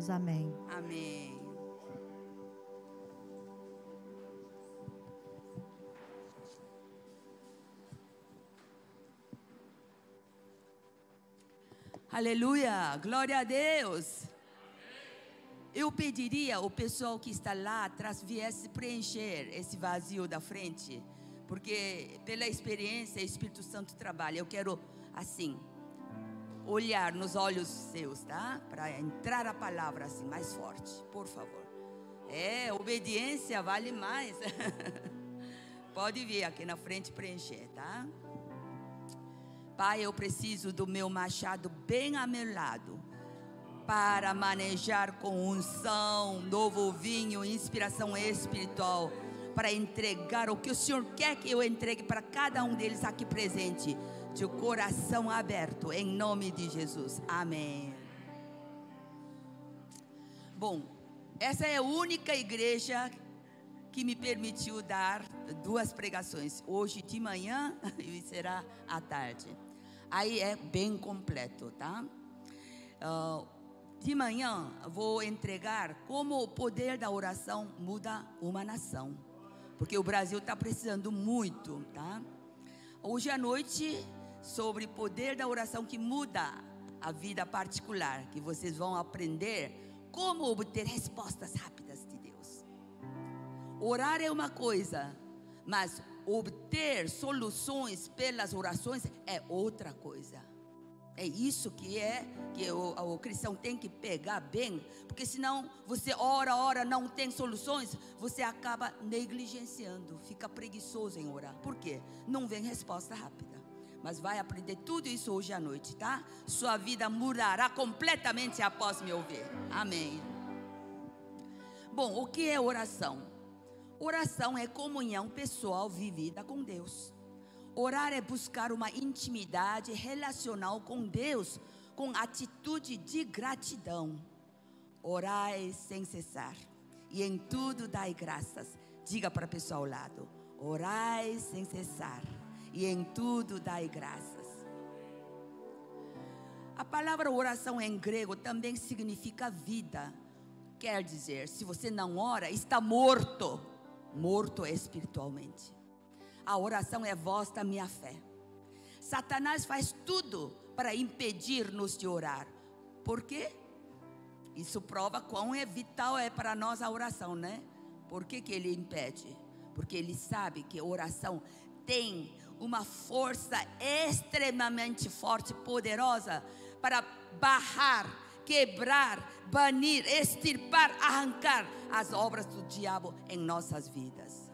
oramos. Amém. Amém. Aleluia, glória a Deus. Eu pediria ao pessoal que está lá atrás viesse preencher esse vazio da frente, porque pela experiência o Espírito Santo trabalha. Eu quero assim olhar nos olhos seus, tá? Para entrar a palavra assim mais forte, por favor. Obediência vale mais. Pode vir aqui na frente preencher, tá? Pai, eu preciso do meu machado bem ao meu lado, para manejar com unção, novo vinho, inspiração espiritual, para entregar o que o Senhor quer que eu entregue para cada um deles aqui presente, de coração aberto, em nome de Jesus. Amém. Bom, essa é a única igreja que me permitiu dar 2 pregações, hoje de manhã e será à tarde. Aí é bem completo, tá? De manhã vou entregar como o poder da oração muda uma nação, porque o Brasil está precisando muito, tá? Hoje à noite, sobre o poder da oração que muda a vida particular, que vocês vão aprender como obter respostas rápidas de Deus. Orar é uma coisa, mas obter soluções pelas orações é outra coisa. É isso que o cristão tem que pegar bem, porque senão você ora, não tem soluções, você acaba negligenciando, fica preguiçoso em orar. Por quê? Não vem resposta rápida. Mas vai aprender tudo isso hoje à noite, tá? Sua vida mudará completamente após me ouvir. Amém. Bom, o que é oração? Oração é comunhão pessoal vivida com Deus. Orar é buscar uma intimidade relacional com Deus, com atitude de gratidão. Orai sem cessar, e em tudo dai graças. Diga para a pessoa ao lado: orai sem cessar, e em tudo dai graças. A palavra oração em grego também significa vida. Quer dizer, se você não ora, está morto espiritualmente. A oração é a voz da minha fé. Satanás faz tudo para impedir-nos de orar. Por quê? Isso prova quão vital é para nós a oração, né? Por que ele impede? Porque ele sabe que a oração tem uma força extremamente forte, poderosa, para barrar, quebrar, banir, extirpar, arrancar as obras do diabo em nossas vidas.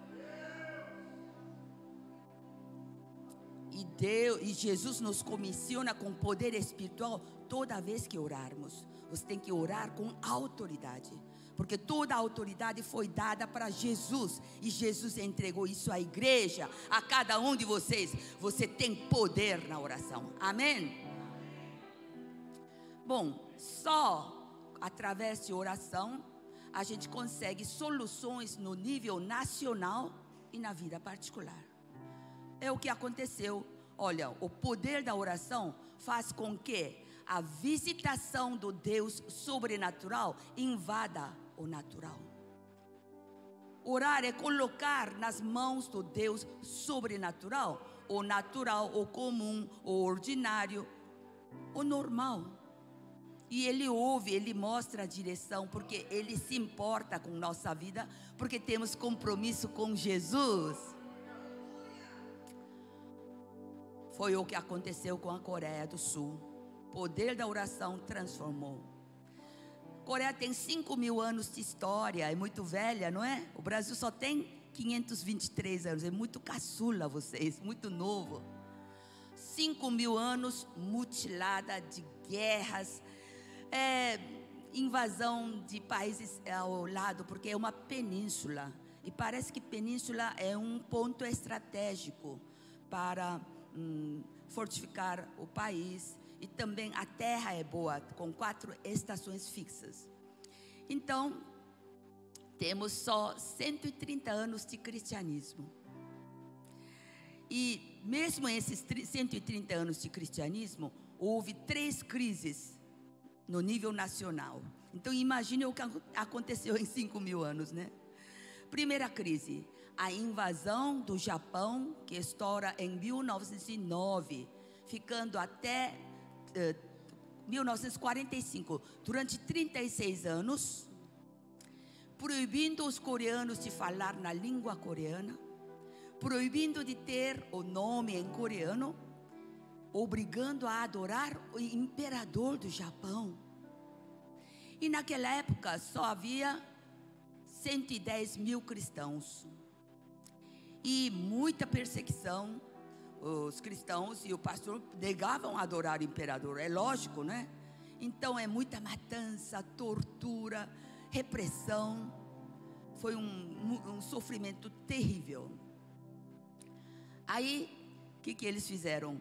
E Jesus nos comissiona com poder espiritual toda vez que orarmos. Você tem que orar com autoridade, porque toda a autoridade foi dada para Jesus, e Jesus entregou isso à igreja, a cada um de vocês. Você tem poder na oração. Amém? Bom, só através de oração a gente consegue soluções no nível nacional e na vida particular. É o que aconteceu. Olha, o poder da oração faz com que a visitação do Deus sobrenatural invada o natural. Orar é colocar nas mãos do Deus sobrenatural o natural, o comum, o ordinário, o normal. E Ele ouve, Ele mostra a direção, porque Ele se importa com nossa vida, porque temos compromisso com Jesus. Foi o que aconteceu com a Coreia do Sul. O poder da oração transformou. A Coreia tem 5.000 anos de história, é muito velha, não é? O Brasil só tem 523 anos, é muito caçula vocês, muito novo. 5.000 anos mutilada de guerras, invasão de países ao lado, porque é uma península. E parece que península é um ponto estratégico para fortificar o país. E também a terra é boa, com 4 estações fixas. Então, temos só 130 anos de cristianismo. E mesmo esses 130 anos de cristianismo, houve 3 crises no nível nacional. Então imagine o que aconteceu em 5.000 anos, né? Primeira crise, a invasão do Japão, que estoura em 1909, ficando até 1945, durante 36 anos, proibindo os coreanos de falar na língua coreana, proibindo de ter o nome em coreano, obrigando a adorar o imperador do Japão. E naquela época só havia 110 mil cristãos. E muita perseguição. Os cristãos e o pastor negavam adorar o imperador, é lógico, né? Então é muita matança, tortura, repressão. Foi um sofrimento terrível. Aí, o que eles fizeram?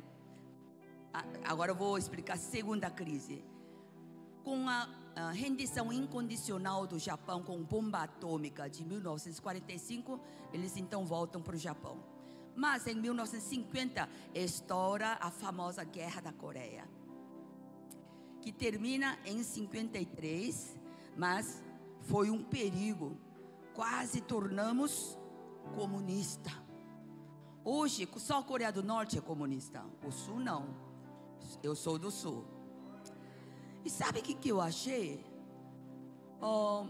Agora eu vou explicar a segunda crise. Com a rendição incondicional do Japão com bomba atômica de 1945, eles então voltam para o Japão. Mas em 1950 estoura a famosa Guerra da Coreia, que termina em 53, mas foi um perigo. Quase tornamos comunista. Hoje só a Coreia do Norte é comunista, o Sul não. Eu sou do Sul. E sabe o que eu achei? O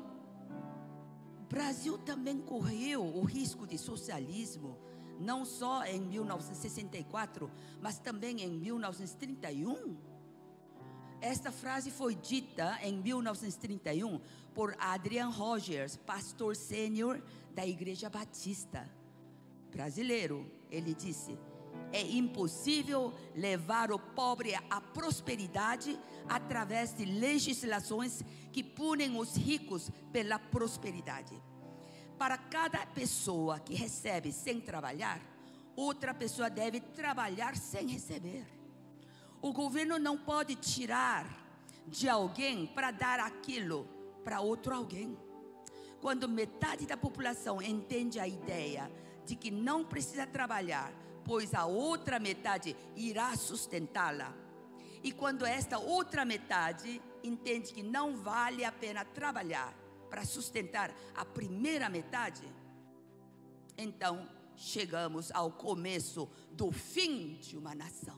Brasil também correu o risco de socialismo, não só em 1964, mas também em 1931. Esta frase foi dita em 1931 por Adrian Rogers, pastor sênior da Igreja Batista brasileiro. Ele disse: é impossível levar o pobre à prosperidade através de legislações que punem os ricos pela prosperidade. Para cada pessoa que recebe sem trabalhar, outra pessoa deve trabalhar sem receber. O governo não pode tirar de alguém para dar aquilo para outro alguém. Quando metade da população entende a ideia de que não precisa trabalhar, pois a outra metade irá sustentá-la, e quando esta outra metade entende que não vale a pena trabalhar para sustentar a primeira metade, então chegamos ao começo do fim de uma nação.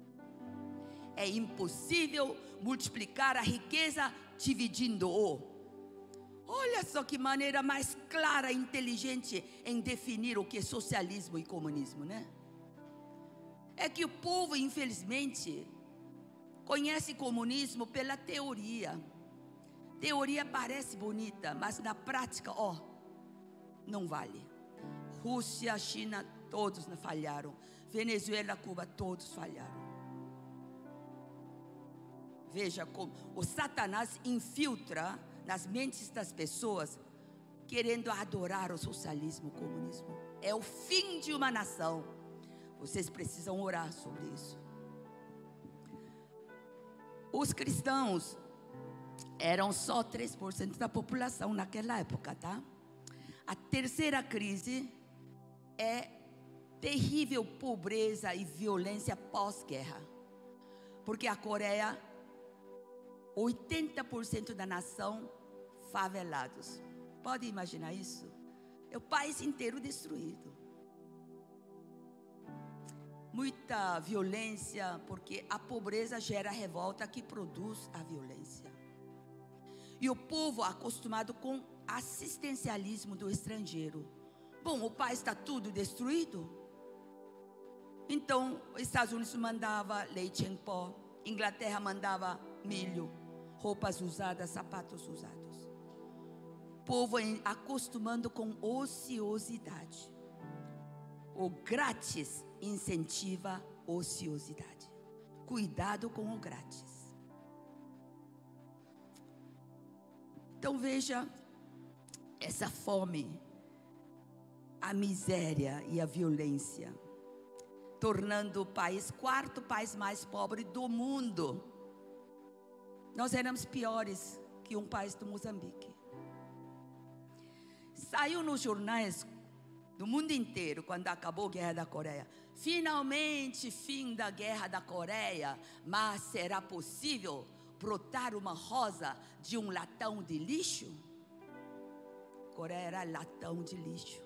É impossível multiplicar a riqueza dividindo-o. Olha só que maneira mais clara e inteligente em definir o que é socialismo e comunismo, né? É que o povo, infelizmente, conhece comunismo pela teoria. Teoria parece bonita, mas na prática, não vale. Rússia, China, todos falharam. Venezuela, Cuba, todos falharam. Veja como o Satanás infiltra nas mentes das pessoas, querendo adorar o socialismo, o comunismo. É o fim de uma nação. Vocês precisam orar sobre isso. Os cristãos eram só 3% da população naquela época, tá? A terceira crise é terrível pobreza e violência pós-guerra. Porque a Coreia, 80% da nação favelados. Pode imaginar isso? É o país inteiro destruído. Muita violência, porque a pobreza gera revolta que produz a violência. E o povo acostumado com assistencialismo do estrangeiro. Bom, o país está tudo destruído. Então, os Estados Unidos mandava leite em pó, Inglaterra mandava milho, roupas usadas, sapatos usados. O povo acostumando com ociosidade. O grátis incentiva ociosidade. Cuidado com o grátis. Então veja essa fome, a miséria e a violência, tornando o país quarto país mais pobre do mundo. Nós éramos piores que um país do Moçambique. Saiu nos jornais do mundo inteiro quando acabou a Guerra da Coreia. Finalmente, fim da Guerra da Coreia, mas será possível? brotar uma rosa de um latão de lixo? Coreia era latão de lixo.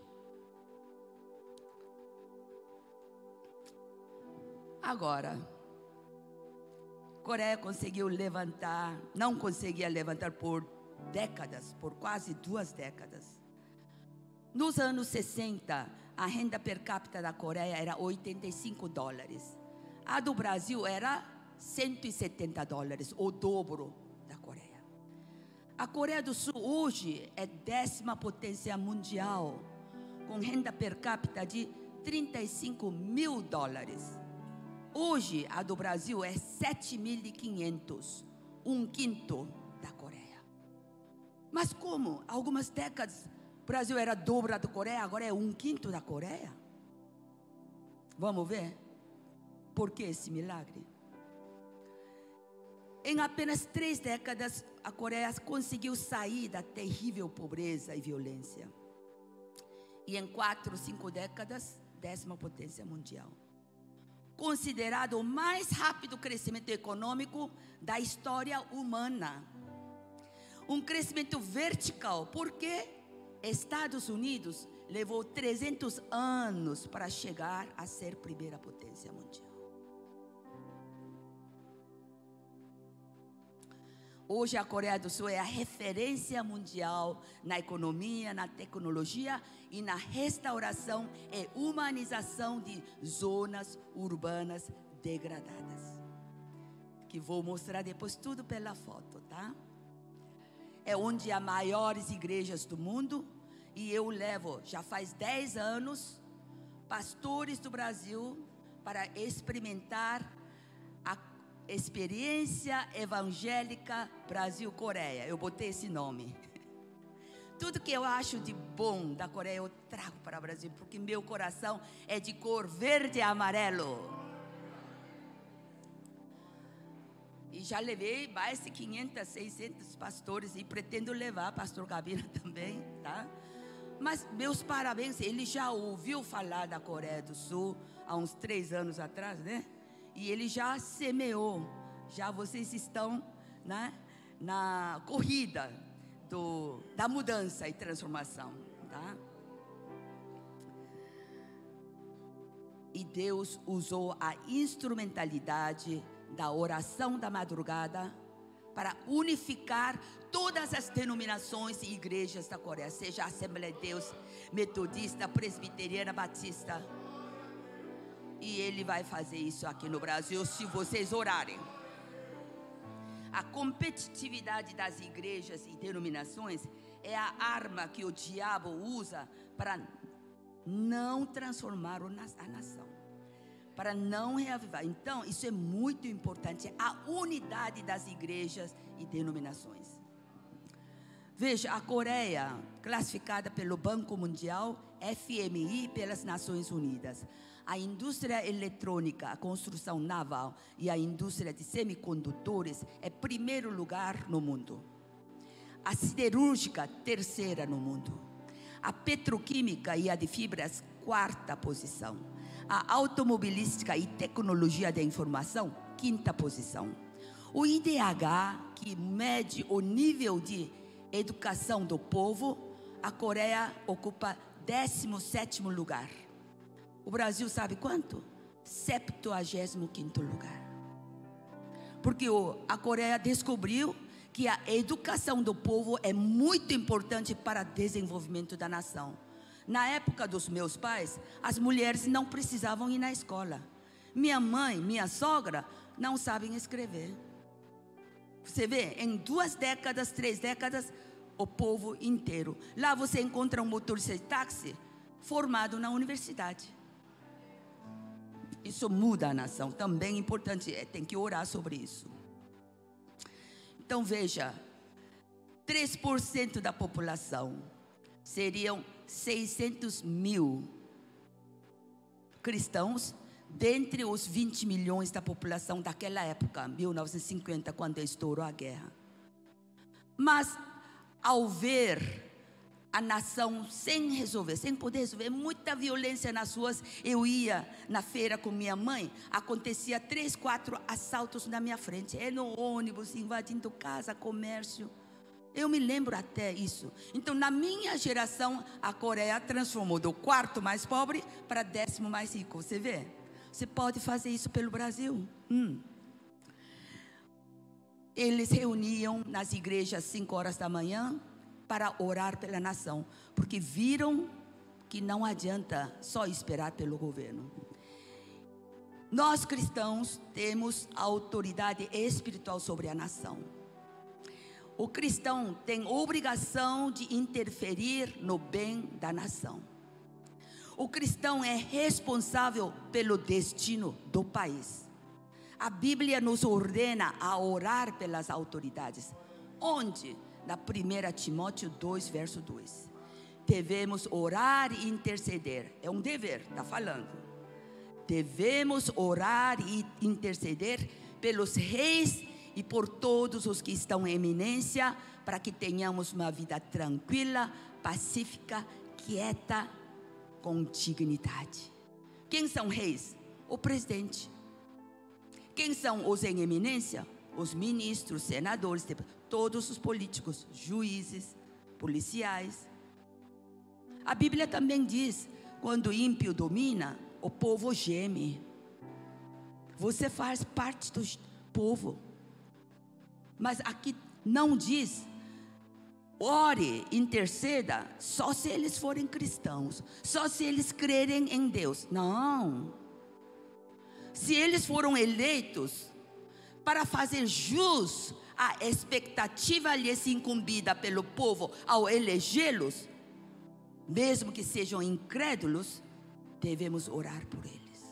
Agora, Coreia conseguiu levantar, não conseguia levantar por décadas, por quase 2 décadas. Nos anos 60, a renda per capita da Coreia era $85. A do Brasil era $170, o dobro da Coreia. A Coreia do Sul hoje é 10ª potência mundial, com renda per capita de $35 mil. Hoje, a do Brasil é 7.500, 1/5 da Coreia. Mas como? Algumas décadas, o Brasil era dobro da Coreia, agora é 1/5 da Coreia? Vamos ver? Por que esse milagre? Em apenas 3 décadas, a Coreia conseguiu sair da terrível pobreza e violência. E em 4, 5 décadas, 10ª potência mundial. Considerado o mais rápido crescimento econômico da história humana. Um crescimento vertical, porque Estados Unidos levou 300 anos para chegar a ser primeira potência mundial. Hoje a Coreia do Sul é a referência mundial na economia, na tecnologia e na restauração e humanização de zonas urbanas degradadas. Que vou mostrar depois tudo pela foto, tá? É onde há maiores igrejas do mundo e eu levo, já faz 10 anos, pastores do Brasil para experimentar a experiência evangélica Brasil-Coreia. Eu botei esse nome. Tudo que eu acho de bom da Coreia eu trago para o Brasil, porque meu coração é de cor verde e amarelo. E já levei mais de 500, 600 pastores e pretendo levar pastor Gabino também, tá? Mas meus parabéns, ele já ouviu falar da Coreia do Sul há uns 3 anos atrás, né? E ele já semeou, já vocês estão, né, na corrida da mudança e transformação, tá? E Deus usou a instrumentalidade da oração da madrugada para unificar todas as denominações e igrejas da Coreia, seja a Assembleia de Deus, Metodista, Presbiteriana, Batista. E Ele vai fazer isso aqui no Brasil, se vocês orarem. A competitividade das igrejas e denominações é a arma que o diabo usa para não transformar a nação, para não reavivar. Então, isso é muito importante, a unidade das igrejas e denominações. Veja, a Coreia, classificada pelo Banco Mundial, FMI, pelas Nações Unidas. A indústria eletrônica, a construção naval e a indústria de semicondutores é primeiro lugar no mundo. A siderúrgica, terceira no mundo. A petroquímica e a de fibras, 4ª posição. A automobilística e tecnologia da informação, 5ª posição. O IDH, que mede o nível de educação do povo, a Coreia ocupa 17º lugar. O Brasil sabe quanto? 75º lugar. Porque a Coreia descobriu que a educação do povo é muito importante para o desenvolvimento da nação. Na época dos meus pais, as mulheres não precisavam ir na escola. Minha mãe, minha sogra, não sabem escrever. Você vê, em 2 décadas, 3 décadas, o povo inteiro. Lá você encontra um motorista de táxi formado na universidade. Isso muda a nação, também é importante, tem que orar sobre isso. Então veja, 3% da população seriam 600 mil cristãos, dentre os 20 milhões da população daquela época, 1950, quando estourou a guerra. Mas, ao ver a nação sem resolver, sem poder resolver, muita violência nas ruas. Eu ia na feira com minha mãe, acontecia 3, 4 assaltos na minha frente, no ônibus, invadindo casa, comércio. Eu me lembro até isso. Então, na minha geração, a Coreia transformou do 4º mais pobre para 10º mais rico. Você vê? Você pode fazer isso pelo Brasil. Eles reuniam nas igrejas às 5 horas da manhã para orar pela nação, porque viram que não adianta só esperar pelo governo. Nós cristãos temos autoridade espiritual sobre a nação. O cristão tem obrigação de interferir no bem da nação. O cristão é responsável pelo destino do país. A Bíblia nos ordena a orar pelas autoridades. Onde? Na 1 Timóteo 2, verso 2. Devemos orar e interceder. É um dever, está falando. Devemos orar e interceder pelos reis e por todos os que estão em eminência, para que tenhamos uma vida tranquila, pacífica, quieta, com dignidade. Quem são reis? O presidente. Quem são os em eminência? Os ministros, senadores, todos os políticos, juízes, policiais. A Bíblia também diz: quando o ímpio domina, o povo geme. Você faz parte do povo. Mas aqui não diz: ore, interceda, só se eles forem cristãos, só se eles crerem em Deus. Não. Se eles foram eleitos para fazer jus à expectativa lhes incumbida pelo povo ao elegê-los, mesmo que sejam incrédulos, devemos orar por eles.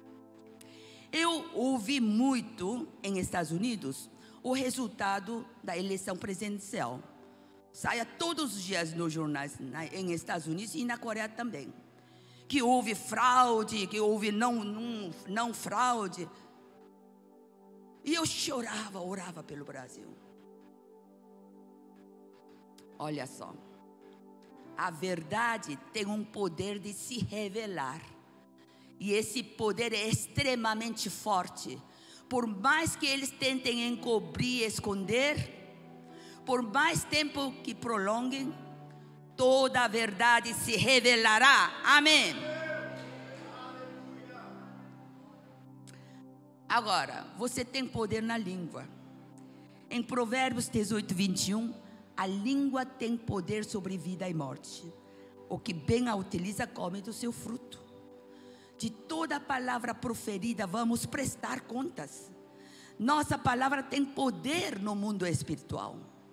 Eu ouvi muito em Estados Unidos o resultado da eleição presidencial. Saia todos os dias nos jornais em Estados Unidos e na Coreia também, que houve fraude, que houve não fraude. E eu chorava, orava pelo Brasil. Olha só, a verdade tem um poder de se revelar, e esse poder é extremamente forte. Por mais que eles tentem encobrir, esconder, por mais tempo que prolonguem, toda a verdade se revelará. Amém. Agora, você tem poder na língua. Em Provérbios 18, 21, a língua tem poder sobre vida e morte. O que bem a utiliza come do seu fruto. De toda palavra proferida vamos prestar contas. Nossa palavra tem poder no mundo espiritual.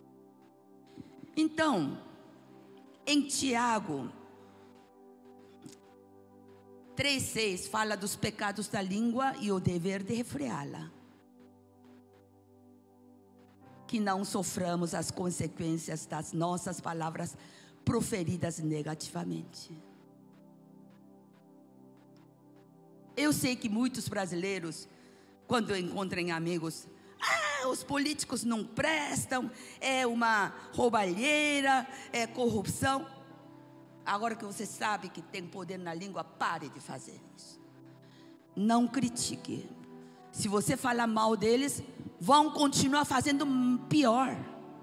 Então, em Tiago 3,6 fala dos pecados da língua e o dever de refreá-la, que não soframos as consequências das nossas palavras proferidas negativamente. Eu sei que muitos brasileiros, quando encontram amigos, os políticos não prestam, é uma roubalheira, é corrupção. Agora que você sabe que tem poder na língua, pare de fazer isso. Não critique. Se você falar mal deles, vão continuar fazendo pior.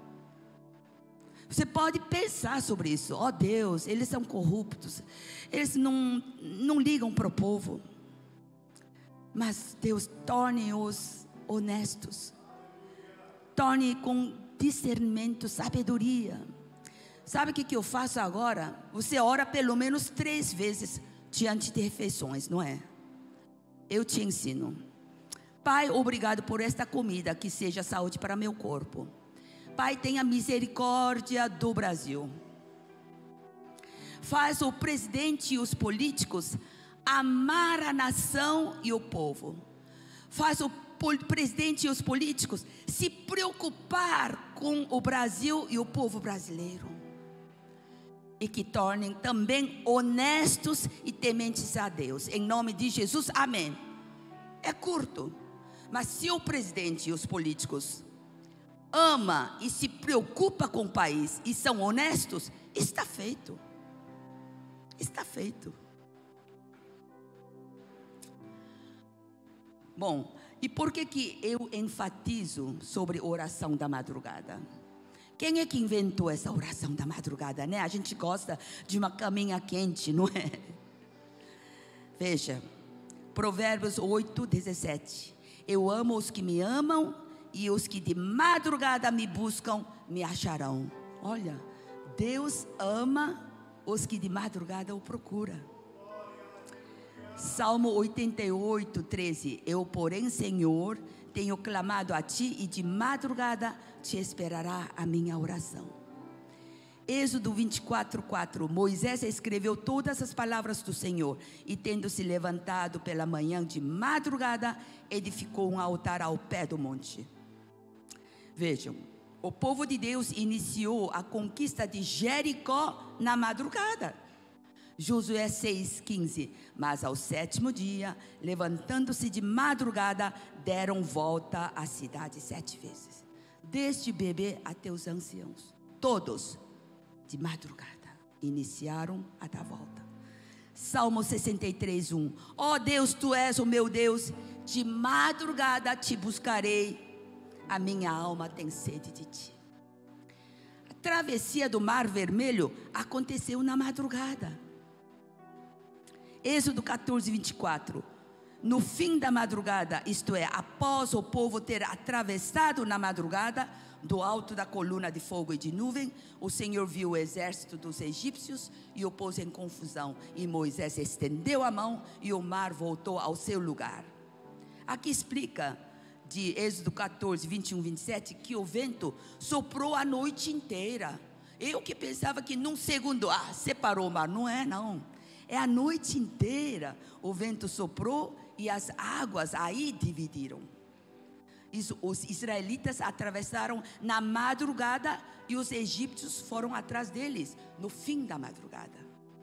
Você pode pensar sobre isso. Oh Deus, eles são corruptos, eles não ligam para o povo. Mas Deus, torne-os honestos, torne com discernimento, sabedoria. Sabe o que eu faço agora? Você ora pelo menos 3 vezes diante de refeições, não é? Eu te ensino. Pai, obrigado por esta comida, que seja saúde para meu corpo. Pai, tenha misericórdia do Brasil. Faz o presidente e os políticos amar a nação e o povo. Faz o presidente e os políticos se preocupar com o Brasil e o povo brasileiro. E que tornem também honestos e tementes a Deus. Em nome de Jesus, amém. É curto, mas se o presidente e os políticos ama e se preocupa com o país e são honestos, está feito. Está feito. Bom, e por que eu enfatizo sobre oração da madrugada? Quem é que inventou essa oração da madrugada, né? A gente gosta de uma caminha quente, não é? Veja, Provérbios 8:17. Eu amo os que me amam, e os que de madrugada me buscam me acharão. Olha, Deus ama os que de madrugada o procuram. Salmo 88:13. Eu, porém, Senhor, tenho clamado a ti, e de madrugada te esperará a minha oração. Êxodo 24:4. Moisés escreveu todas as palavras do Senhor, e tendo se levantado pela manhã de madrugada, edificou um altar ao pé do monte. Vejam, o povo de Deus iniciou a conquista de Jericó na madrugada. Josué 6:15. Mas ao sétimo dia, levantando-se de madrugada, deram volta à cidade 7 vezes, desde o bebê até os anciãos, todos de madrugada iniciaram a dar volta. Salmo 63:1. Ó Deus, tu és o meu Deus, de madrugada te buscarei, a minha alma tem sede de ti. A travessia do Mar Vermelho aconteceu na madrugada. Êxodo 14:24. No fim da madrugada, isto é, após o povo ter atravessado na madrugada, do alto da coluna de fogo e de nuvem, o Senhor viu o exército dos egípcios e o pôs em confusão. E Moisés estendeu a mão e o mar voltou ao seu lugar. Aqui explica, de Êxodo 14, 21, 27, que o vento soprou a noite inteira. Eu que pensava que num segundo, separou o mar. Não é, não. É a noite inteira. O vento soprou e as águas aí dividiram. Os israelitas atravessaram na madrugada e os egípcios foram atrás deles no fim da madrugada.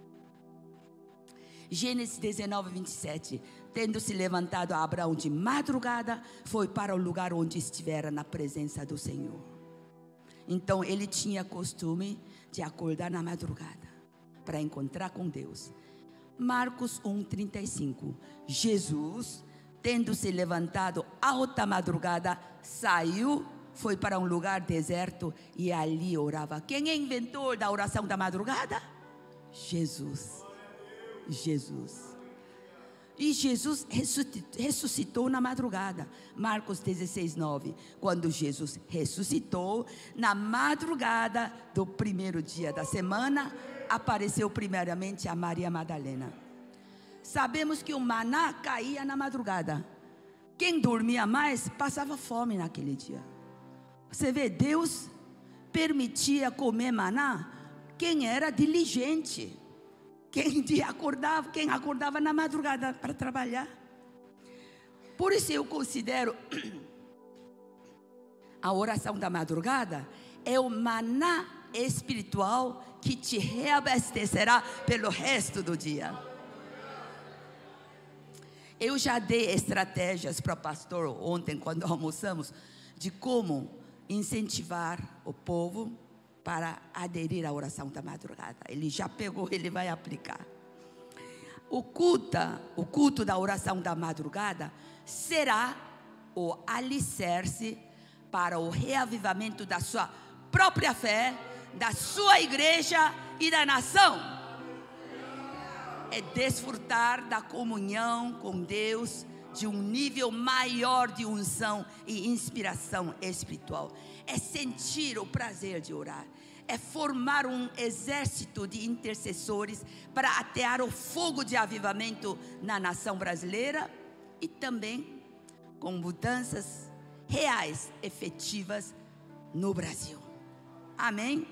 Gênesis 19, 27. Tendo se levantado Abraão de madrugada, foi para o lugar onde estivera na presença do Senhor. Então ele tinha costume de acordar na madrugada para encontrar com Deus. Marcos 1:35. Jesus, tendo se levantado alta madrugada, saiu, foi para um lugar deserto e ali orava. Quem é inventor da oração da madrugada? Jesus. E Jesus ressuscitou na madrugada. Marcos 16:9. Quando Jesus ressuscitou, na madrugada do primeiro dia da semana, apareceu primeiramente a Maria Madalena. Sabemos que o maná caía na madrugada. Quem dormia mais passava fome naquele dia. Você vê, Deus permitia comer maná quem era diligente, quem acordava na madrugada para trabalhar. Por isso eu considero a oração da madrugada é o maná espiritual que te reabastecerá pelo resto do dia. Eu já dei estratégias para o pastor ontem, quando almoçamos, de como incentivar o povo para aderir à oração da madrugada. Ele já pegou, ele vai aplicar. O culto da oração da madrugada será o alicerce para o reavivamento da sua própria fé, da sua igreja e da nação. É desfrutar da comunhão com Deus, de um nível maior de unção e inspiração espiritual. É sentir o prazer de orar. É formar um exército de intercessores para atear o fogo de avivamento na nação brasileira e também com mudanças reais, efetivas no Brasil. Amém?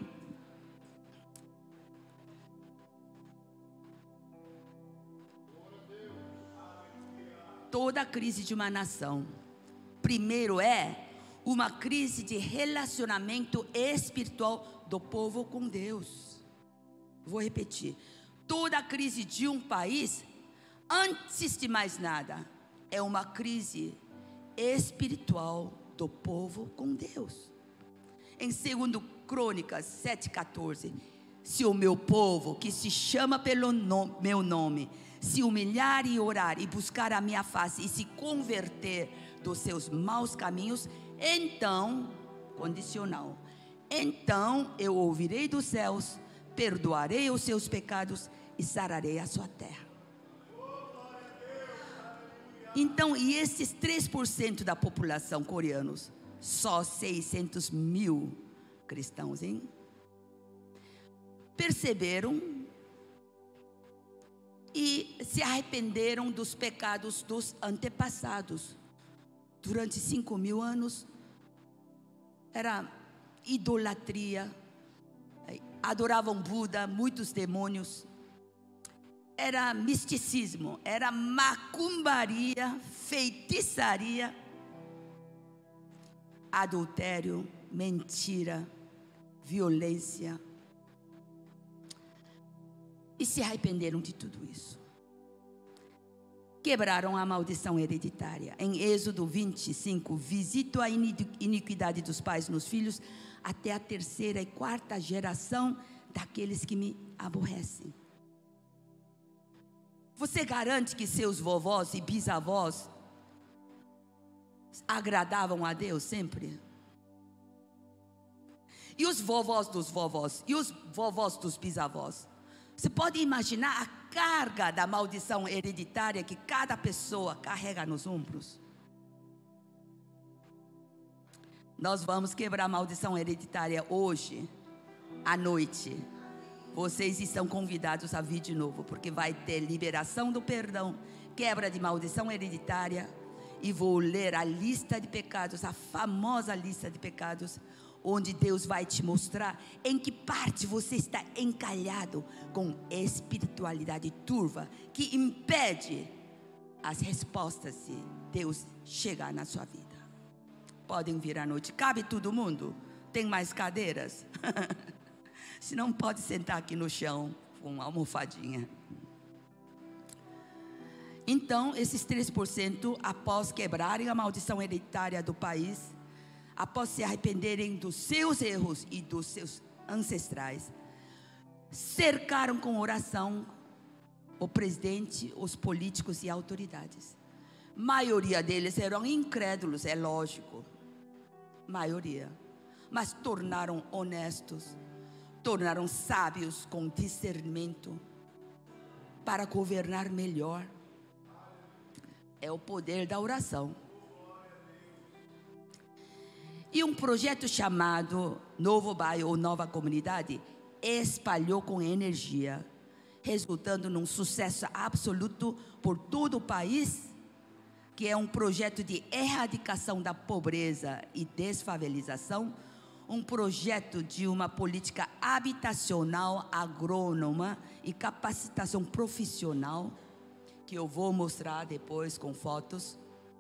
Toda crise de uma nação, primeiro é uma crise de relacionamento espiritual do povo com Deus. Vou repetir. Toda crise de um país, antes de mais nada, é uma crise espiritual do povo com Deus. Em 2 Crônicas 7:14, se o meu povo, que se chama pelo meu nome, se humilhar e orar e buscar a minha face e se converter dos seus maus caminhos, então, condicional, então eu ouvirei dos céus, perdoarei os seus pecados e sararei a sua terra. Então, e esses 3% da população coreanos, só 600 mil cristãos, hein? Perceberam e se arrependeram dos pecados dos antepassados. Durante 5.000 anos, era idolatria, adoravam Buda, muitos demônios, era misticismo, era macumbaria, feitiçaria, adultério, mentira, violência. E se arrependeram de tudo isso. Quebraram a maldição hereditária. Em Êxodo 25, visito a iniquidade dos pais nos filhos, até a 3ª e 4ª geração daqueles que me aborrecem. Você garante que seus vovós e bisavós agradavam a Deus sempre? E os vovós dos vovós? E os vovós dos bisavós? Você pode imaginar a carga da maldição hereditária que cada pessoa carrega nos ombros? Nós vamos quebrar a maldição hereditária hoje, à noite. Vocês estão convidados a vir de novo, porque vai ter liberação do perdão, quebra de maldição hereditária. E vou ler a lista de pecados, a famosa lista de pecados, onde Deus vai te mostrar em que parte você está encalhado com espiritualidade turva, que impede as respostas de Deus chegar na sua vida. Podem vir à noite. Cabe todo mundo? Tem mais cadeiras? Se não, pode sentar aqui no chão com uma almofadinha. Então, esses 3%, após quebrarem a maldição hereditária do país, após se arrependerem dos seus erros e dos seus ancestrais, cercaram com oração o presidente, os políticos e autoridades. Maioria deles eram incrédulos, é lógico, maioria, mas tornaram honestos, tornaram sábios com discernimento para governar melhor. É o poder da oração. E um projeto chamado Novo Bairro ou Nova Comunidade espalhou com energia, resultando num sucesso absoluto por todo o país, que é um projeto de erradicação da pobreza e desfavelização, um projeto de uma política habitacional, agrônoma e capacitação profissional, que eu vou mostrar depois com fotos.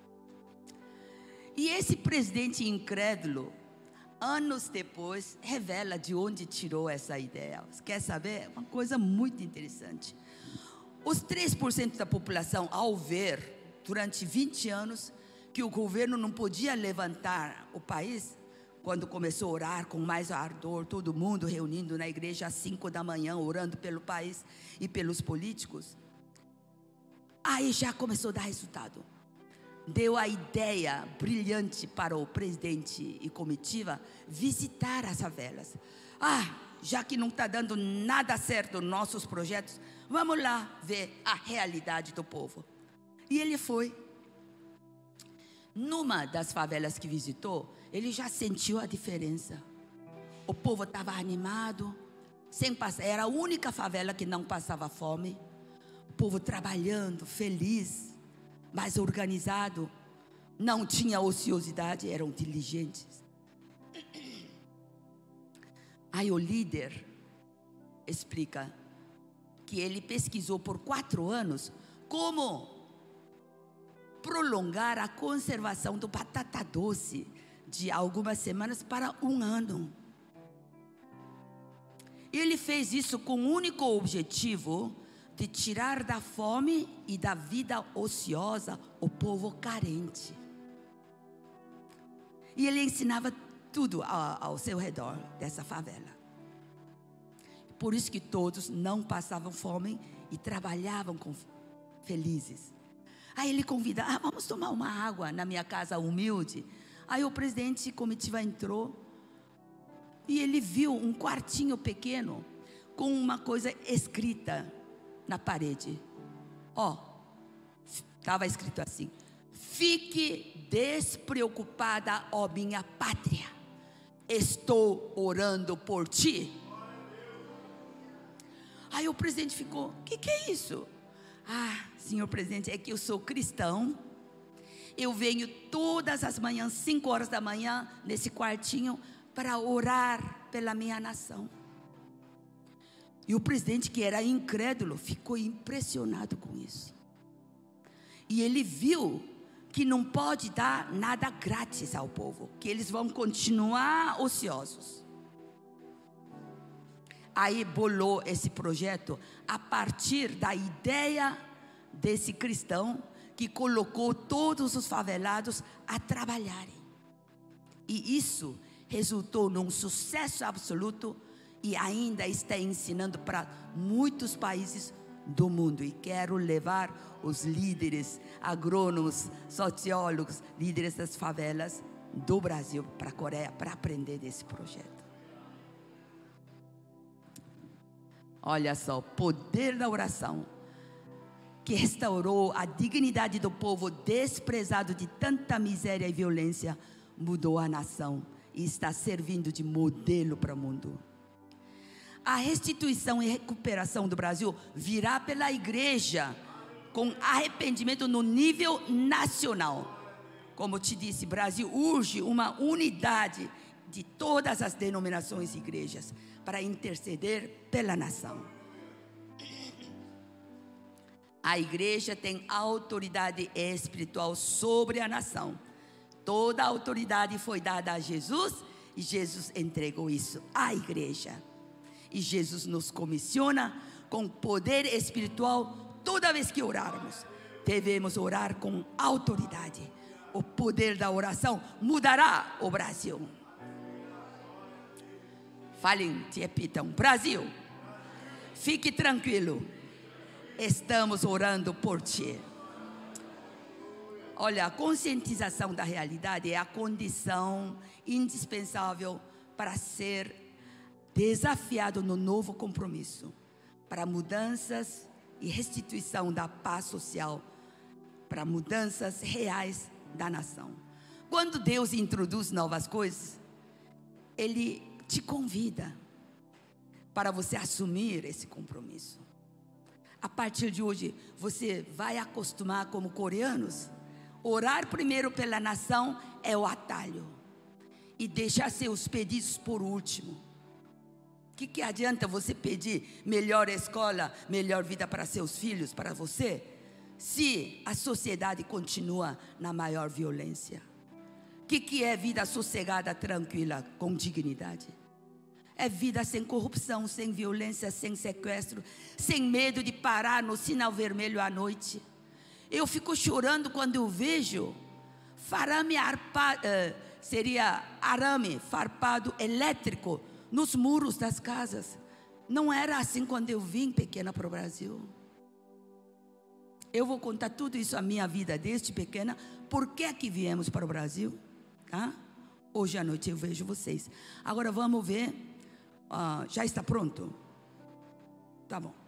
E esse presidente incrédulo, anos depois, revela de onde tirou essa ideia. Você quer saber? Uma coisa muito interessante. Os 3% da população, ao ver, durante 20 anos, que o governo não podia levantar o país, quando começou a orar com mais ardor, todo mundo reunindo na igreja às 5 da manhã, orando pelo país e pelos políticos, aí já começou a dar resultado. Deu a ideia brilhante para o presidente e comitiva visitar as favelas. Já que não está dando nada certo nos nossos projetos, vamos lá ver a realidade do povo. E ele foi. Numa das favelas que visitou, ele já sentiu a diferença. O povo estava animado, sem passar, era a única favela que não passava fome. O povo trabalhando, feliz, mais organizado, não tinha ociosidade, eram diligentes. Aí o líder explica que ele pesquisou por 4 anos como prolongar a conservação do batata doce de algumas semanas para 1 ano. Ele fez isso com o único objetivo de tirar da fome e da vida ociosa o povo carente. E ele ensinava tudo ao seu redor dessa favela. Por isso que todos não passavam fome e trabalhavam felizes. Aí ele convida, vamos tomar uma água na minha casa humilde. Aí o presidente de comitiva entrou e ele viu um quartinho pequeno com uma coisa escrita na parede. Estava escrito assim: fique despreocupada, ó minha pátria, estou orando por ti. Aí o presidente ficou, o que é isso? Senhor presidente, é que eu sou cristão. Eu venho todas as manhãs, 5 horas da manhã, nesse quartinho, para orar pela minha nação. E o presidente, que era incrédulo, ficou impressionado com isso. E ele viu que não pode dar nada grátis ao povo, que eles vão continuar ociosos. Aí bolou esse projeto a partir da ideia desse cristão que colocou todos os favelados a trabalharem. E isso resultou num sucesso absoluto e ainda está ensinando para muitos países do mundo. E quero levar os líderes, agrônomos, sociólogos, líderes das favelas do Brasil para a Coreia para aprender desse projeto. Olha só, poder da oração que restaurou a dignidade do povo desprezado de tanta miséria e violência, mudou a nação e está servindo de modelo para o mundo. A restituição e recuperação do Brasil virá pela igreja, com arrependimento no nível nacional. Como te disse, Brasil urge uma unidade de todas as denominações e igrejas para interceder pela nação. A igreja tem autoridade espiritual sobre a nação. Toda a autoridade foi dada a Jesus e Jesus entregou isso à igreja. E Jesus nos comissiona com poder espiritual. Toda vez que orarmos, devemos orar com autoridade. O poder da oração mudará o Brasil. Falem, te repitam: Brasil, fique tranquilo, estamos orando por ti. Olha, a conscientização da realidade é a condição indispensável para ser desafiado no novo compromisso, para mudanças e restituição da paz social, para mudanças reais da nação. Quando Deus introduz novas coisas, Ele te convida para você assumir esse compromisso. A partir de hoje, você vai acostumar como coreanos, orar primeiro pela nação é o atalho, e deixar seus pedidos por último. O que adianta você pedir melhor escola, melhor vida para seus filhos, para você, se a sociedade continua na maior violência? O que é vida sossegada, tranquila, com dignidade? É vida sem corrupção, sem violência, sem sequestro, sem medo de parar no sinal vermelho à noite. Eu fico chorando quando eu vejo arame farpado elétrico nos muros das casas. Não era assim quando eu vim pequena para o Brasil. Eu vou contar tudo isso, a minha vida desde pequena. Por que viemos para o Brasil? Tá? Hoje à noite eu vejo vocês. Agora vamos ver. Já está pronto? Tá bom.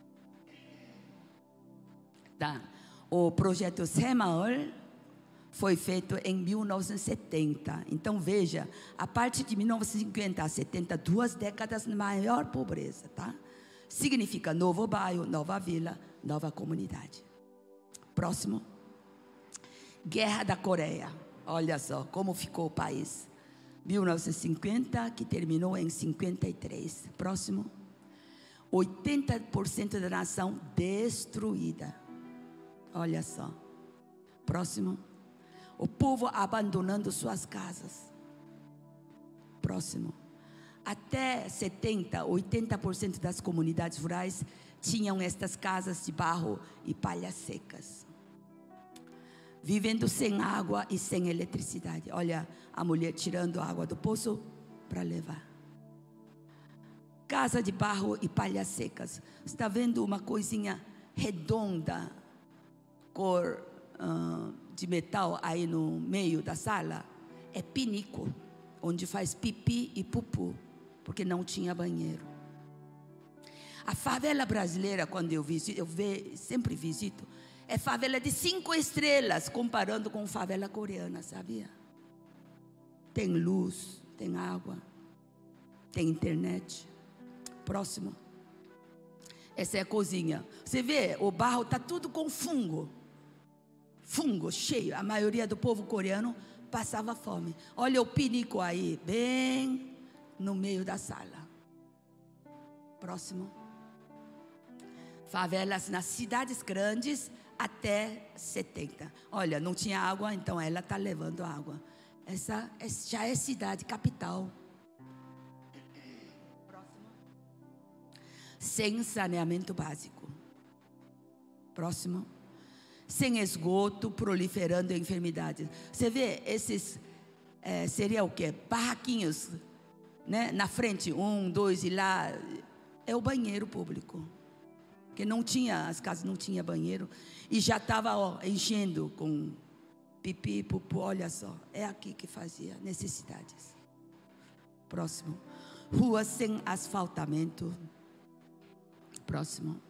Tá. O projeto Semaor foi feito em 1970. Então veja, a partir de 1950 a 70, 2 décadas na maior pobreza, tá? Significa novo bairro, nova vila, nova comunidade. Próximo. Guerra da Coreia. Olha só como ficou o país. 1950, que terminou em 53. Próximo. 80% da nação destruída. Olha só. Próximo. O povo abandonando suas casas. Próximo. Até 70, 80% das comunidades rurais tinham estas casas de barro e palhas secas. Vivendo sem água e sem eletricidade. Olha a mulher tirando a água do poço para levar. casa de barro e palhas secas. Está vendo uma coisinha redonda, cor de metal aí no meio da sala? É pinico, onde faz pipi e pupu, porque não tinha banheiro. A favela brasileira, quando eu visito, sempre visito, é favela de 5 estrelas, comparando com favela coreana, sabia? Tem luz, tem água, tem internet. Próximo. Essa é a cozinha. Você vê, o barro está tudo com fungo. Fungo cheio. A maioria do povo coreano passava fome. Olha o pinico aí, bem no meio da sala. Próximo. Favelas nas cidades grandes até 70. Olha, não tinha água, então ela está levando água. Essa já é cidade capital. Próximo. Sem saneamento básico. Próximo. Sem esgoto, proliferando enfermidades. Você vê esses, seria o quê? Barraquinhos, né? Na frente, 1, 2 e lá, é o banheiro público. Porque não tinha, as casas não tinham banheiro. E já estava enchendo com pipi, pupu, olha só. É aqui que fazia necessidades. Próximo. Ruas sem asfaltamento. Próximo.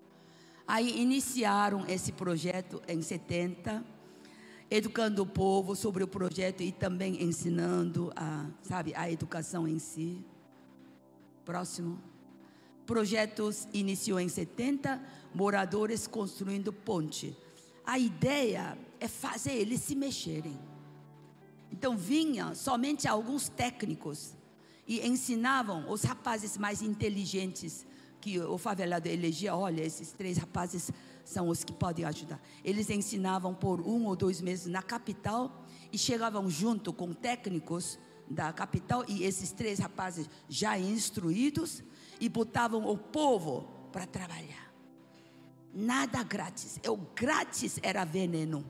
Aí iniciaram esse projeto em 70, educando o povo sobre o projeto e também ensinando a educação em si. Próximo. Projetos iniciou em 70, moradores construindo ponte. A ideia é fazer eles se mexerem. Então vinham somente alguns técnicos e ensinavam os rapazes mais inteligentes que o favelado elegia. Olha, esses 3 rapazes são os que podem ajudar. Eles ensinavam por 1 ou 2 meses na capital e chegavam junto com técnicos da capital e esses 3 rapazes já instruídos e botavam o povo para trabalhar. Nada grátis. O grátis era veneno.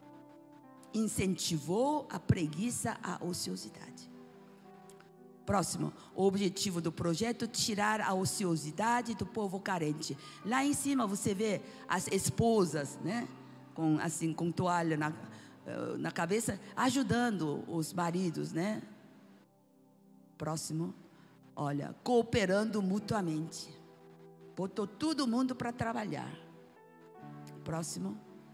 Incentivou a preguiça, a ociosidade. Próximo. O objetivo do projeto: tirar a ociosidade do povo carente. Lá em cima você vê as esposas, né? Com toalha na cabeça, ajudando os maridos, né? Próximo. Olha, cooperando mutuamente. Botou todo mundo para trabalhar. Próximo.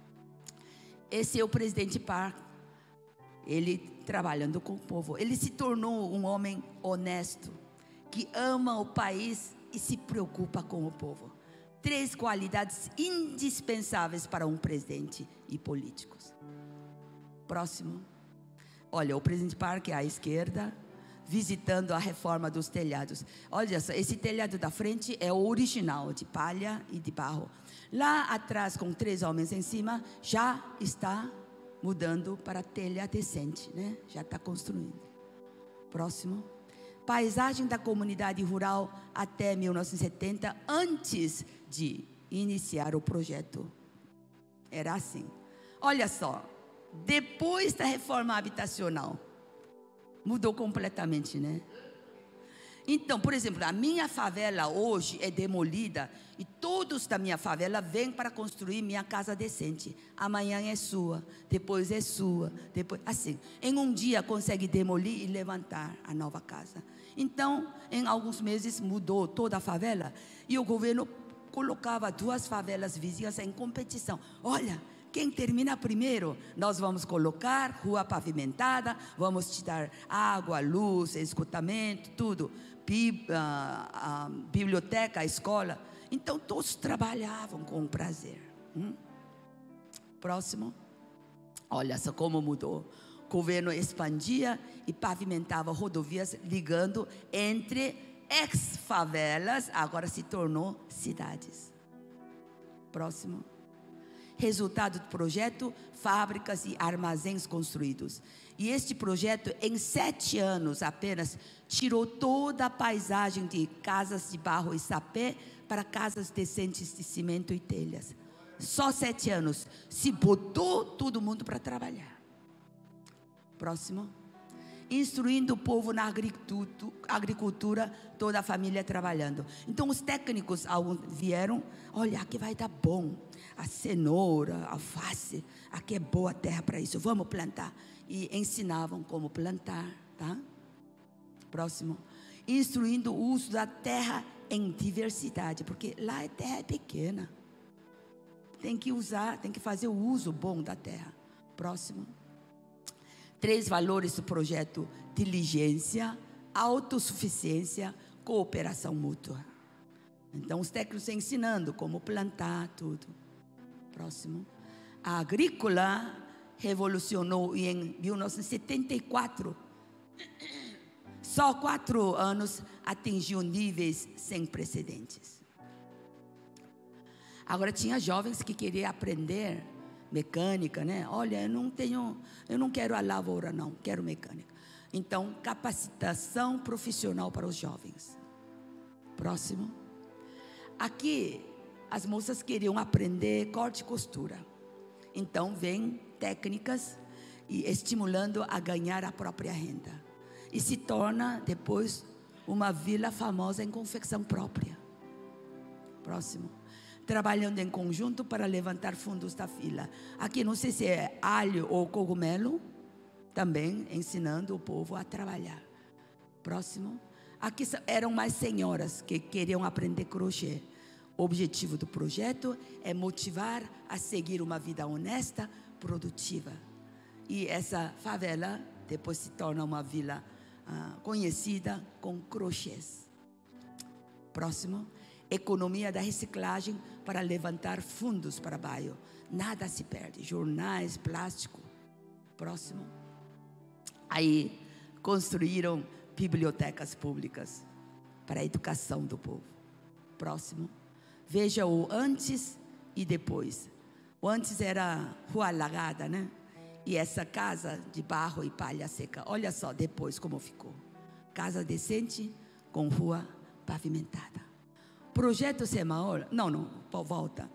Esse é o presidente Park. Ele trabalhando com o povo. Ele se tornou um homem honesto, que ama o país e se preocupa com o povo. 3 qualidades indispensáveis para um presidente e políticos. Próximo. Olha, o presidente Park à esquerda, visitando a reforma dos telhados. Olha só, esse telhado da frente é o original, de palha e de barro. Lá atrás, com 3 homens em cima, já está mudando para telha decente, né? Já está construindo. Próximo. Paisagem da comunidade rural até 1970, antes de iniciar o projeto. Era assim. Olha só, depois da reforma habitacional, mudou completamente, né? Então, por exemplo, a minha favela hoje é demolida e todos da minha favela vêm para construir minha casa decente. Amanhã é sua, depois é sua, depois assim. Em um dia consegue demolir e levantar a nova casa. Então, em alguns meses mudou toda a favela e o governo colocava 2 favelas vizinhas em competição. Olha, quem termina primeiro, nós vamos colocar rua pavimentada, vamos te dar água, luz, esgotamento, tudo. A biblioteca, a escola. Então todos trabalhavam com prazer. Próximo. Olha só como mudou. O governo expandia e pavimentava rodovias ligando entre ex-favelas, agora se tornou cidades. Próximo. Resultado do projeto: fábricas e armazéns construídos. E este projeto, em 7 anos apenas, tirou toda a paisagem de casas de barro e sapé para casas decentes de cimento e telhas. Só 7 anos. Se botou todo mundo para trabalhar. Próximo. instruindo o povo na agricultura, toda a família trabalhando. Então os técnicos vieram, olha, aqui vai dar bom, a cenoura, a alface, aqui é boa terra para isso, vamos plantar. E ensinavam como plantar, tá? Próximo. Instruindo o uso da terra em diversidade, porque lá a terra é pequena. Tem que usar, tem que fazer o uso bom da terra. Próximo. 3 valores do projeto: diligência, autossuficiência, cooperação mútua. Então os técnicos ensinando como plantar tudo. Próximo. A agrícola revolucionou e em 1974, só 4 anos, atingiu níveis sem precedentes. Agora tinha jovens que queriam aprender mecânica, né? Olha, eu não quero a lavoura não, quero mecânica. Então, capacitação profissional para os jovens. Próximo. Aqui, as moças queriam aprender corte e costura. Então, vem técnicas e estimulando a ganhar a própria renda. E se torna, depois, uma vila famosa em confecção própria. Próximo. Trabalhando em conjunto para levantar fundos da fila. Aqui não sei se é alho ou cogumelo, também ensinando o povo a trabalhar. Próximo. Aqui eram mais senhoras que queriam aprender crochê. O objetivo do projeto é motivar a seguir uma vida honesta, produtiva. E essa favela depois se torna uma vila conhecida com crochês. Próximo. Economia da reciclagem para levantar fundos para bairro. Nada se perde. Jornais, plástico. Próximo. Aí construíram bibliotecas públicas para a educação do povo. Próximo. Veja o antes e depois. O antes era rua alagada, né? E essa casa de barro e palha seca. Olha só depois como ficou. Casa decente com rua pavimentada. Projeto Semaor, volta.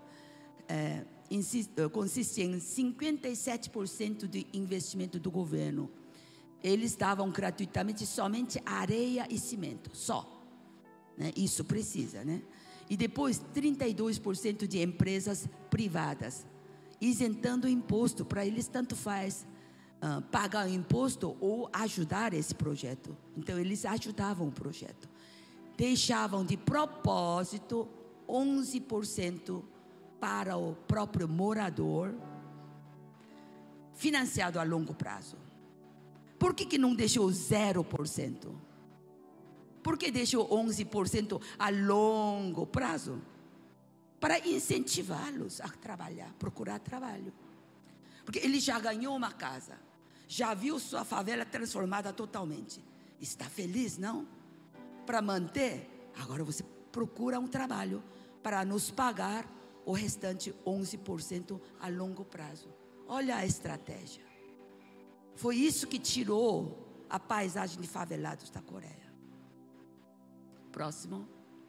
Consiste em 57% de investimento do governo. Eles davam gratuitamente somente areia e cimento, só. Né? Isso precisa, né? E depois 32% de empresas privadas, isentando o imposto. Para eles tanto faz pagar o imposto ou ajudar esse projeto. Então eles ajudavam o projeto. Deixavam de propósito 11% para o próprio morador, financiado a longo prazo. Por que não deixou 0%? Por que deixou 11% a longo prazo? Para incentivá-los a trabalhar, procurar trabalho. Porque ele já ganhou uma casa, já viu sua favela transformada totalmente. Está feliz, não? Para manter, agora você procura um trabalho para nos pagar o restante 11% a longo prazo. Olha a estratégia. Foi isso que tirou a paisagem de favelados da Coreia. Próximo.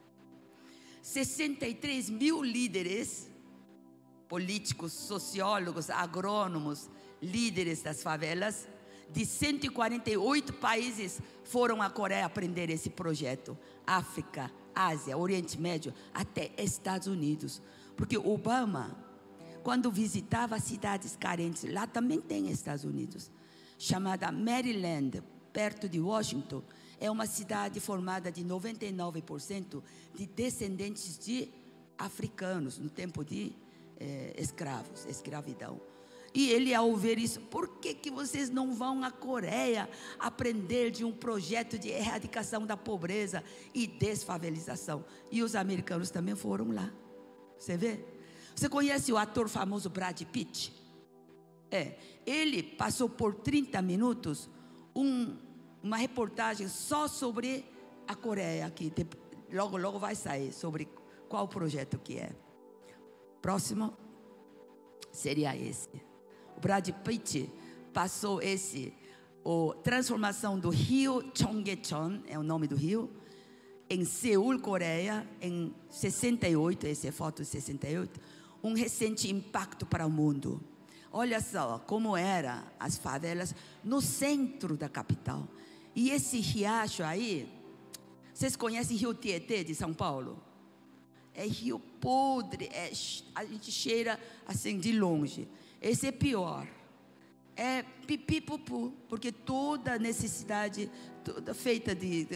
63 mil líderes políticos, sociólogos, agrônomos, líderes das favelas de 148 países foram à Coreia aprender esse projeto. África, Ásia, Oriente Médio, até Estados Unidos. Porque Obama, quando visitava cidades carentes, lá também tem Estados Unidos, chamada Maryland, perto de Washington, é uma cidade formada de 99% de descendentes de africanos, no tempo de escravidão. E ele, ao ver isso, por que vocês não vão à Coreia aprender de um projeto de erradicação da pobreza e desfavelização? E os americanos também foram lá. Você vê? Você conhece o ator famoso Brad Pitt? Ele passou por 30 minutos uma reportagem só sobre a Coreia, que logo vai sair, sobre qual projeto que é. Próximo seria esse. O Brad Pitt passou transformação do rio Cheonggyecheon, é o nome do rio, em Seul, Coreia, em 68, essa é a foto de 68, um recente impacto para o mundo. Olha só como eram as favelas no centro da capital. E esse riacho aí, vocês conhecem Rio Tietê de São Paulo? É rio podre, a gente cheira assim de longe. Esse é pior. É pipi-pupu, porque toda necessidade, toda feita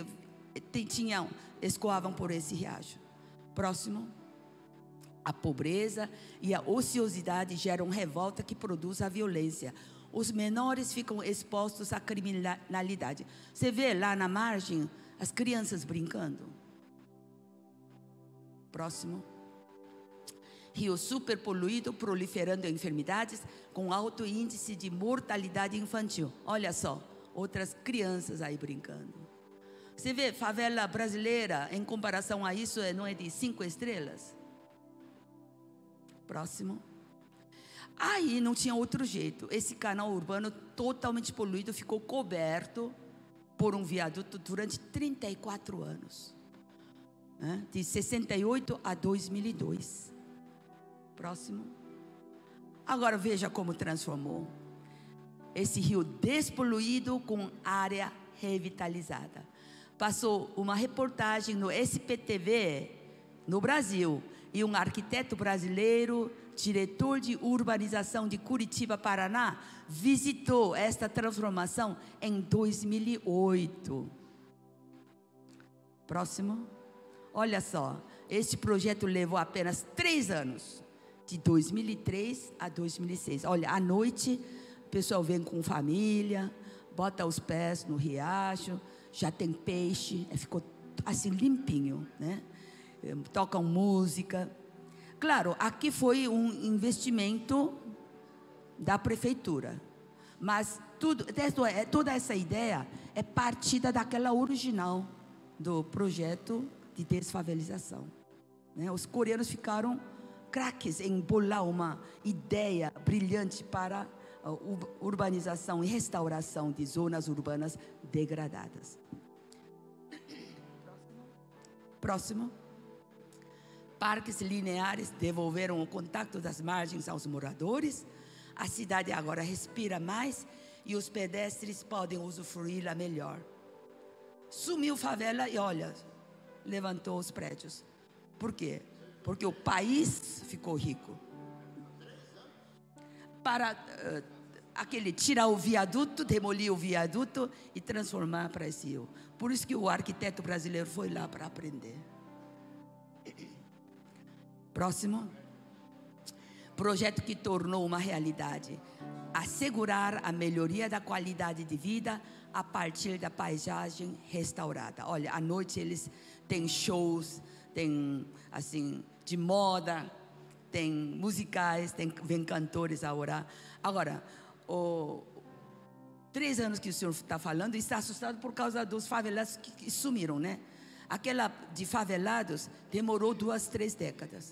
escoavam por esse riacho. Próximo. A pobreza e a ociosidade geram revolta que produz a violência. Os menores ficam expostos à criminalidade. Você vê lá na margem as crianças brincando. Próximo. Rio super poluído, proliferando enfermidades com alto índice de mortalidade infantil. Olha só, outras crianças aí brincando. Você vê, favela brasileira, em comparação a isso, não é de 5 estrelas? Próximo. Aí não tinha outro jeito. Esse canal urbano totalmente poluído ficou coberto por um viaduto durante 34 anos. De 68 a 2002. Próximo. Agora veja como transformou. Esse rio despoluído com área revitalizada. Passou uma reportagem no SPTV no Brasil. E um arquiteto brasileiro, diretor de urbanização de Curitiba, Paraná, visitou esta transformação em 2008. Próximo. Olha só, este projeto levou apenas 3 anos, de 2003 a 2006. Olha, à noite, o pessoal vem com família, bota os pés no riacho, já tem peixe, ficou assim limpinho, né? Tocam música. Claro, aqui foi um investimento da prefeitura, mas toda essa ideia é partida daquela original do projeto de desfavelização, né? Os coreanos ficaram craques em bolar uma ideia brilhante para a urbanização e restauração de zonas urbanas degradadas. Próximo. Parques lineares devolveram o contato das margens aos moradores. A cidade agora respira mais e os pedestres podem usufruí-la melhor. Sumiu favela e olha, levantou os prédios. Por quê? Porque o país ficou rico. Para tirar o viaduto, demolir o viaduto e transformar para esse rio. Por isso que o arquiteto brasileiro foi lá para aprender. Próximo. Projeto que tornou uma realidade. Assegurar a melhoria da qualidade de vida a partir da paisagem restaurada. Olha, à noite eles têm shows, tem assim, de moda, tem musicais, vem cantores a orar. Agora, 3 anos que o senhor está falando, está assustado por causa dos favelados que sumiram, né? Aquela de favelados demorou 2, 3 décadas.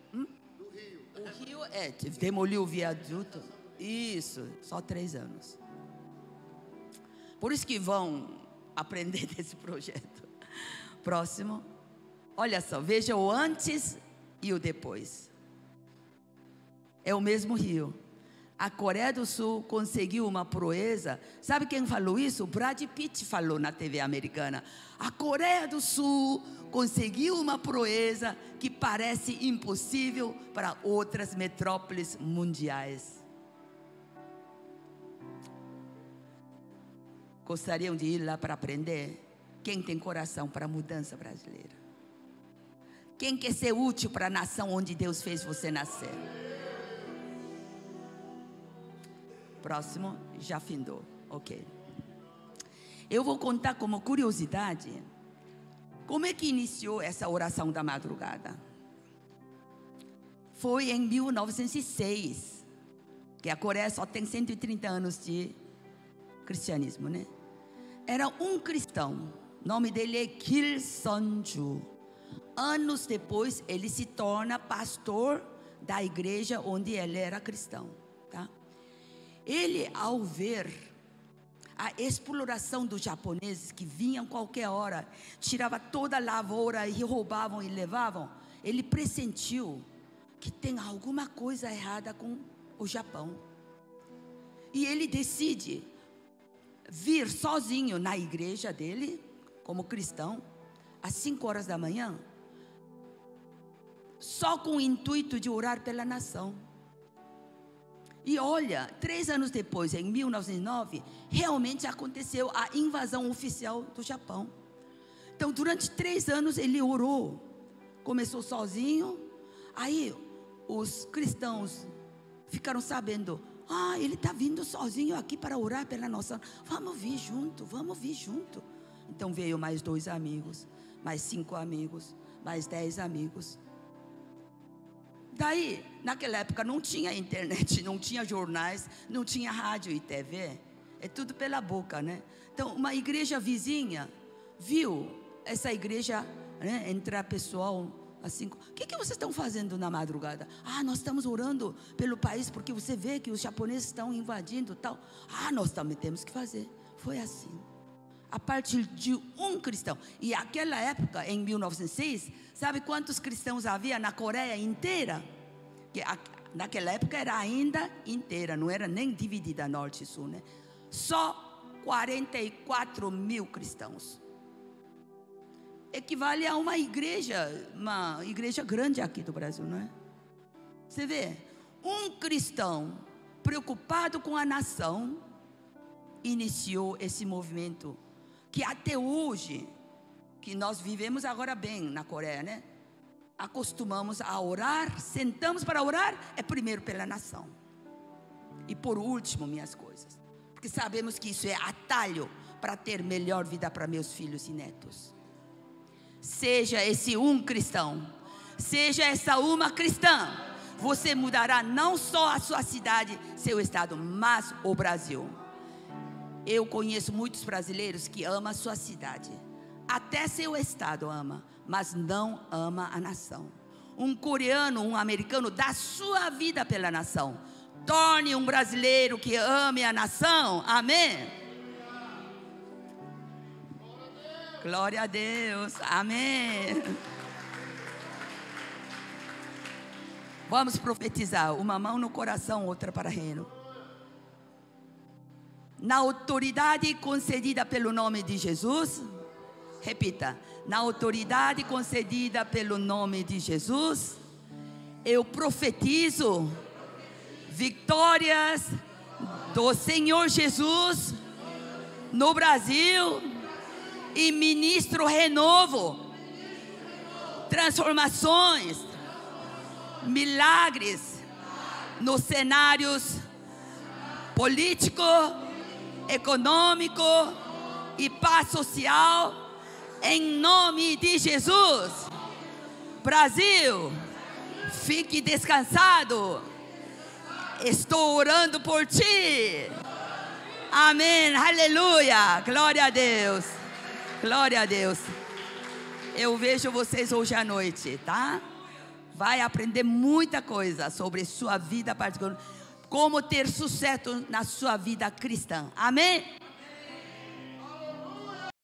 O Rio demoliu o viaduto. Isso, só 3 anos. Por isso que vão aprender desse projeto. Próximo. Olha só, veja o antes e o depois. É o mesmo rio. A Coreia do Sul conseguiu uma proeza. Sabe quem falou isso? O Brad Pitt falou na TV americana. A Coreia do Sul conseguiu uma proeza que parece impossível para outras metrópoles mundiais. Gostariam de ir lá para aprender? Quem tem coração para a mudança brasileira? Quem quer ser útil para a nação onde Deus fez você nascer? Próximo, já findou. Ok. Eu vou contar como curiosidade como é que iniciou essa oração da madrugada. Foi em 1906, que a Coreia só tem 130 anos de cristianismo, né? Era um cristão, o nome dele é Kim Sun-ju. Anos depois, ele se torna pastor da igreja onde ele era cristão, tá? Ele, ao ver a exploração dos japoneses que vinham qualquer hora, tirava toda a lavoura e roubavam e levavam, ele pressentiu que tem alguma coisa errada com o Japão. E ele decide vir sozinho na igreja dele, como cristão, às 5 horas da manhã, só com o intuito de orar pela nação. E olha, 3 anos depois, em 1909, realmente aconteceu a invasão oficial do Japão. Então, durante 3 anos ele orou. Começou sozinho. Aí, os cristãos ficaram sabendo: ah, ele está vindo sozinho aqui para orar pela nação. Vamos vir junto, vamos vir junto. Então, veio mais 2 amigos, mais 5 amigos, mais 10 amigos. Daí, naquela época não tinha internet, não tinha jornais, não tinha rádio e TV. É tudo pela boca, né? Então, uma igreja vizinha viu essa igreja, né, entrar pessoal assim: o que vocês estão fazendo na madrugada? Ah, nós estamos orando pelo país, porque você vê que os japoneses estão invadindo tal. Ah, nós também temos que fazer. Foi assim. A partir de um cristão. E naquela época, em 1906, sabe quantos cristãos havia na Coreia inteira? Que naquela época era ainda inteira, não era nem dividida norte e sul, né? Só 44 mil cristãos. Equivale a uma igreja grande aqui do Brasil, não é? Você vê, um cristão preocupado com a nação iniciou esse movimento que até hoje, que nós vivemos agora bem na Coreia, né? Acostumamos a orar, sentamos para orar, é primeiro pela nação. E por último, minhas coisas. Porque sabemos que isso é atalho para ter melhor vida para meus filhos e netos. Seja esse um cristão, seja essa uma cristã, você mudará não só a sua cidade, seu estado, mas o Brasil. Eu conheço muitos brasileiros que amam a sua cidade, até seu estado ama, mas não ama a nação. Um coreano, um americano dá sua vida pela nação. Torne um brasileiro que ame a nação. Amém? Glória a Deus. Amém. Vamos profetizar. Uma mão no coração, outra para o reino. Na autoridade concedida pelo nome de Jesus. Repita. Na autoridade concedida pelo nome de Jesus, eu profetizo vitórias do Senhor Jesus no Brasil e ministro renovo, transformações, milagres nos cenários político, econômico e paz social. Em nome de Jesus. Brasil, fique descansado. Estou orando por ti. Amém, aleluia. Glória a Deus. Glória a Deus. Eu vejo vocês hoje à noite, tá? Vai aprender muita coisa sobre sua vida particular. Como ter sucesso na sua vida cristã. Amém?